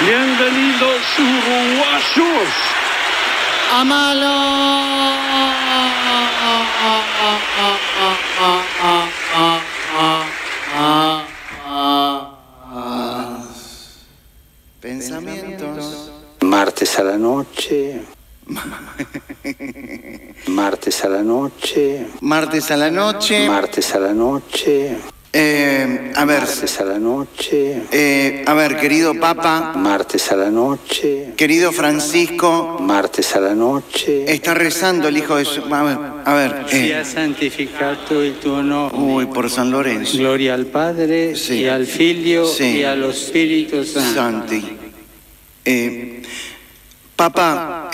Bienvenidos uruguayos. Amalo. Pensamientos. Martes a la noche. Martes a la noche. Martes a la noche. Martes a la noche. A ver. Martes a la noche. A ver, querido Papa. Martes a la noche. Querido Francisco. Martes a la noche. Está rezando el hijo de su... A ver. Sia santificato il tuo nome. Uy, por San Lorenzo. Gloria al Padre, Sí. y al Figlio, Sí. y allo Spirito Santo. Santi. Papa,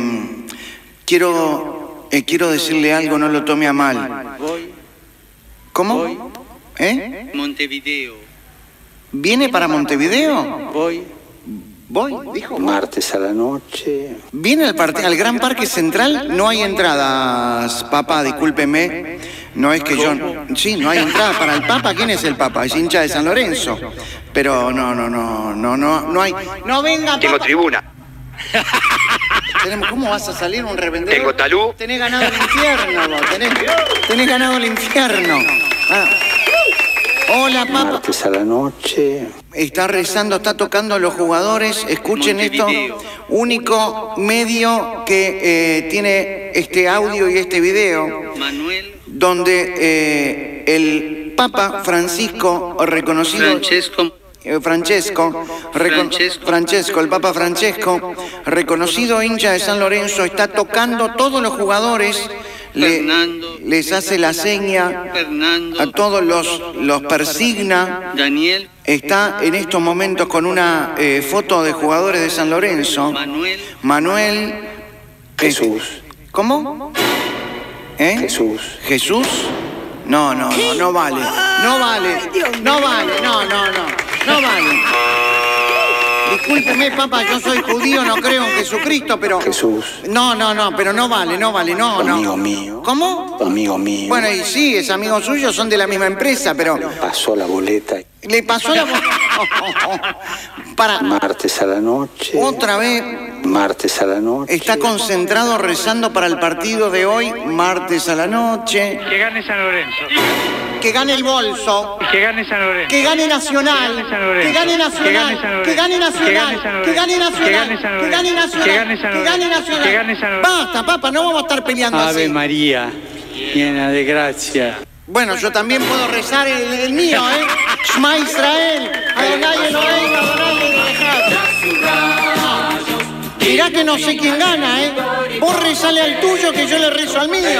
quiero decirle algo, no lo tome a mal. Voy, ¿Cómo? Montevideo. ¿Viene para Montevideo? Voy, Dijo. Martes a la noche. ¿Viene al Gran Parque Central? No hay entradas, Papa, discúlpeme. No es que yo... Sí, no hay entrada para el Papa. ¿Quién es el Papa? Es hincha de San Lorenzo. Pero no hay... No venga, Tengo Papa. tribuna. ¿Cómo vas a salir un revendedor? Tengo talú. Tenés ganado el infierno, vos. Tenés ganado el infierno. Ah. Hola, Papa. Martes a la noche. Está rezando, está tocando a los jugadores. Escuchen esto. Único medio que tiene este audio y este video, Manuel, donde el Papa Francisco, reconocido... Francesco, el Papa Francesco, reconocido hincha de San Lorenzo, está tocando a todos los jugadores, les hace la seña, Fernando, a todos los persigna. Daniel, Está en estos momentos con una foto de jugadores de San Lorenzo. Manuel. Jesús. ¿Cómo? Jesús. ¿Jesús? No vale. No vale, no vale. Discúlpeme, Papa, yo soy judío, no creo en Jesucristo, pero... Jesús. No, pero no vale, no. Amigo mío. ¿Cómo? Amigo mío. Bueno, y sí, es amigo suyo, son de la misma empresa, pero... Pasó la boleta. Le pasó la... Para... Martes a la noche. Otra vez... Martes a la noche. Está concentrado rezando para el partido de hoy, martes a la noche. Que gane San Lorenzo. Que gane el bolso. Que gane San Lorenzo. Que gane Nacional. Que gane Nacional. Que gane Nacional. Que gane Nacional. Que gane Nacional. Que gane Nacional. Basta, Papa, no vamos a estar peleando Ave así. María, llena de gracia. Bueno, yo también puedo rezar el mío, ¿eh? Shema Israel. Adonai Eloheinu, Adonai Echad. Mirá que no sé quién gana, ¿eh? Vos rezale al tuyo que yo le rezo al mío.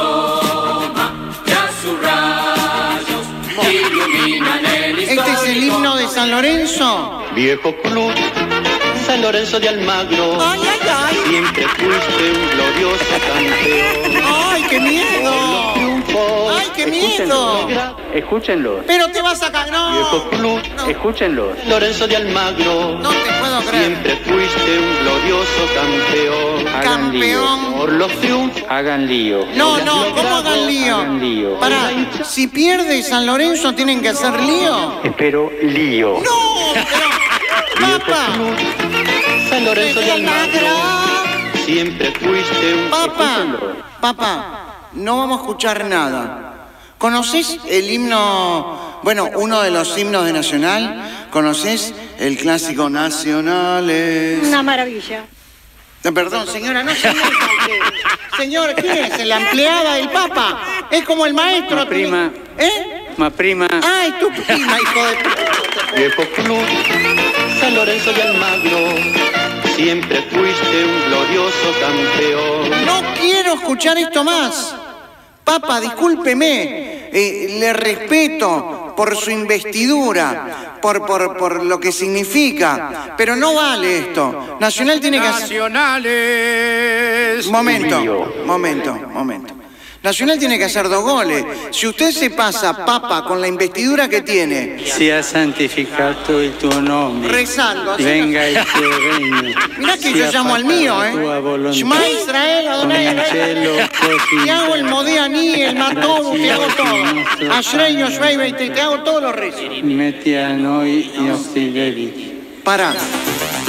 ¿Este es el himno de San Lorenzo? Viejo club, San Lorenzo de Almagro, ¡Ay, ay, ay! siempre fuiste un glorioso campeón. ¡Ay, qué miedo! Triunfos, ¡Ay, qué miedo! Escúchenlo, Pero te vas a caer, viejo no. club, escúchenlo. San Lorenzo de Almagro, No te puedo creer. siempre fuiste un glorioso campeón. Hagan lío, Campeón. Por los triunfos, hagan lío. No, ¿cómo hagan lío? Hagan lío. Pará, si pierde San Lorenzo tienen que hacer lío. Espero lío. ¡No! Pero... ¡Papa! San Lorenzo de Almagro, siempre fuiste un... Papá, no vamos a escuchar nada. ¿Conoces el himno, bueno, uno de los himnos de Nacional? ¿Conoces el clásico Nacionales? Una maravilla. Perdón, señora, no se meta usted. Señor, ¿quién es? ¿La empleada del Papa? Es como el maestro. Ma prima. ¿Eh? Ma prima. Ah, es tu prima, hijo de puta. Viejo club, San Lorenzo de Almagro, siempre fuiste un glorioso campeón. No quiero escuchar esto más. Papa, discúlpeme, le respeto por su investidura, por lo que significa, pero no vale esto. Nacional tiene que hacer... Nacionales. Momento. Nacional tiene que hacer 2 goles. Si usted se pasa, Papa, con la investidura que tiene, Sia santificato il tuo nome. rezando, así Venga il tuo regno. mirá que Sia yo llamo al fatta mío, la tua ¿eh? volontà. Shema Israel, Adonai Come in cielo, Elohim. così Te hago el Modianí, el Matobu, te hago todo. Ashrei, Yoshvei, te hago todos los rezos. metti a noi i nostri debiti. Pará.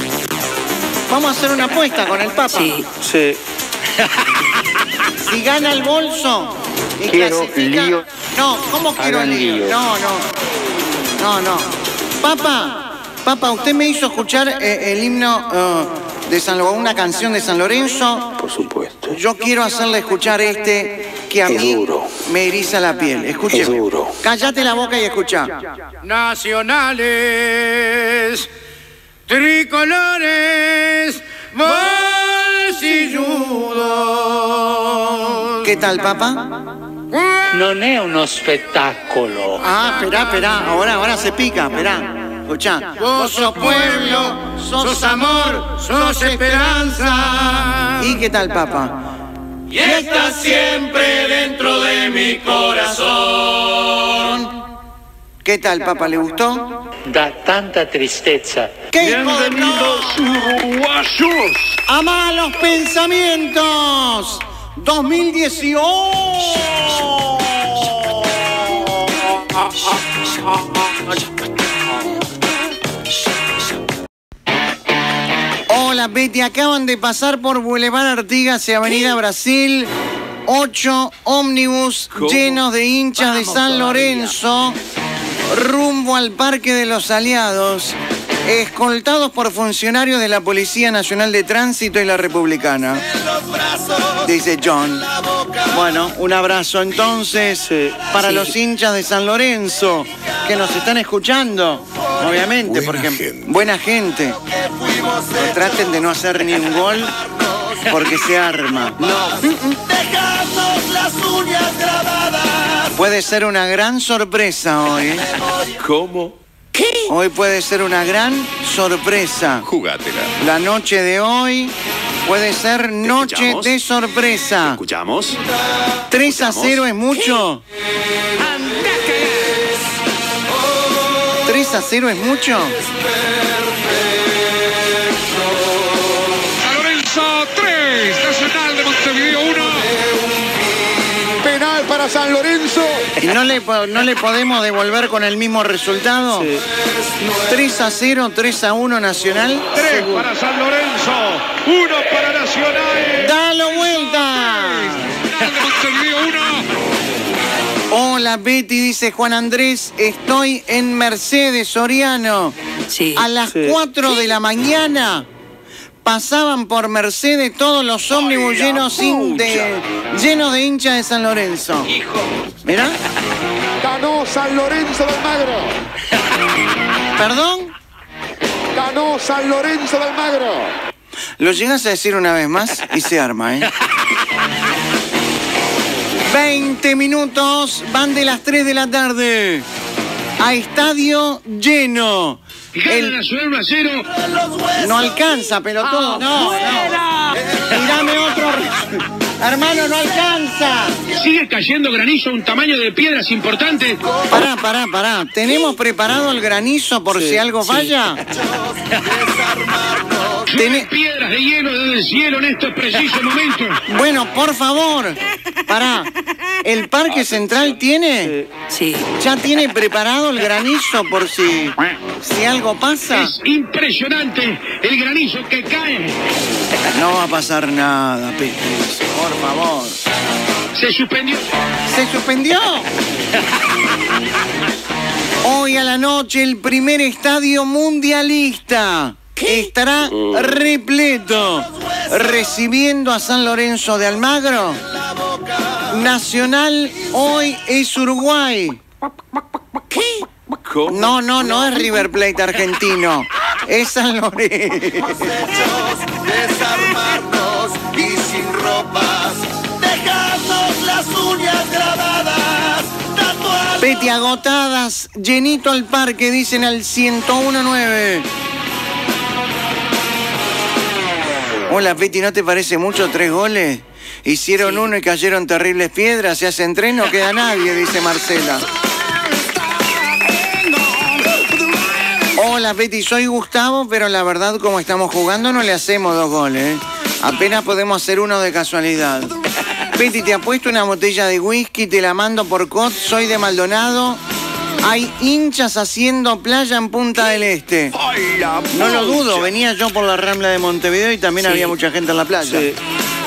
Vamos a hacer una apuesta con el Papa. Sí. Si gana el bolso y Quiero clasifica... lío. No, ¿cómo quiero Hagan lío? lío. No. Papa, usted me hizo escuchar el himno de San Lorenzo, una canción de San Lorenzo. Por supuesto. Yo quiero hacerle escuchar que a Es mí duro. me eriza la piel. Escúcheme. Es duro. Cállate la boca y escuchá. Nacionales, tricolores, bolsilludos. ¿Qué tal, Papa? Non è uno spettacolo. Ah, esperá. Ahora se pica, esperá. Escuchá. Vos sos pueblo, sos amor, sos esperanza. ¿Y qué tal, Papa? Y estás siempre dentro de mi corazón. ¿Qué tal, Papa? ¿Le gustó? Da tanta tristezza. ¿Qué hijo de Bienvenidos uruguayos. ¡A malos pensamientos! 2018. Hola, Betty. Acaban de pasar por Boulevard Artigas y Avenida Brasil 8 ómnibus llenos de hinchas de San Lorenzo rumbo al Parque de los Aliados, escoltados por funcionarios de la Policía Nacional de Tránsito y la Republicana. Dice John. Bueno, un abrazo entonces para los hinchas de San Lorenzo que nos están escuchando, obviamente, porque buena gente. Pero traten de no hacer ni un gol porque se arma. Puede ser una gran sorpresa hoy. ¿Cómo? Hoy puede ser una gran sorpresa. Jugátela. La noche de hoy puede ser noche escuchamos? de sorpresa. ¿Escuchamos? 3-0 es mucho. 3-0 es mucho. San Lorenzo 3, Nacional de Montevideo 1. Penal para San Lorenzo. ¿Y no le podemos devolver con el mismo resultado? 3-0, 3-1 Nacional. 3 para San Lorenzo, 1 para Nacional. ¡Dalo vuelta! Nacional de Montevideo 1. Hola Betty, dice Juan Andrés, estoy en Mercedes, Soriano. Sí. A las 4 de la mañana pasaban por Mercedes todos los ómnibus llenos de hinchas de San Lorenzo. ¿Mirá? Ganó San Lorenzo de Almagro. ¿Perdón? Ganó San Lorenzo de Almagro. Lo llegas a decir una vez más y se arma, ¿eh? 20 minutos, van de las 3 de la tarde. A estadio lleno. Gana Nacional 1-0. No alcanza, pelotudo. No. Tirame otro. Hermano, no alcanza. Sigue cayendo granizo a un tamaño de piedras importante. Pará. ¿Tenemos preparado el granizo por si algo falla? Llueven piedras de hielo desde el cielo en estos precisos momentos. Bueno, por favor. Pará. ¿El Parque Central tiene? Sí. ¿Ya tiene preparado el granizo por si algo pasa? Es impresionante el granizo que cae. No va a pasar nada, Pepe. Por favor. Se suspendió. ¿Se suspendió? Hoy a la noche el primer estadio mundialista estará repleto, recibiendo a San Lorenzo de Almagro. Nacional hoy es Uruguay. ¿Cómo? No es River Plate argentino, es San Lorenzo. Desarmarnos y sin ropas, dejarnos las uñas grabadas, tatuadas. Peti agotadas, llenito al parque, dicen al 101.9. Hola Peti, ¿no te parece mucho 3 goles? Hicieron uno y cayeron terribles piedras, se hacen 3, no queda nadie, dice Marcela. Hola Peti, soy Gustavo, pero la verdad como estamos jugando no le hacemos 2 goles. Apenas podemos hacer uno de casualidad. Peti, te apuesto una botella de whisky, te la mando por COT, soy de Maldonado. Hay hinchas haciendo playa en Punta del Este. ¡Ay, la No lo dudo, pucha! venía yo por la Rambla de Montevideo y también Sí. había mucha gente en la playa. Sí.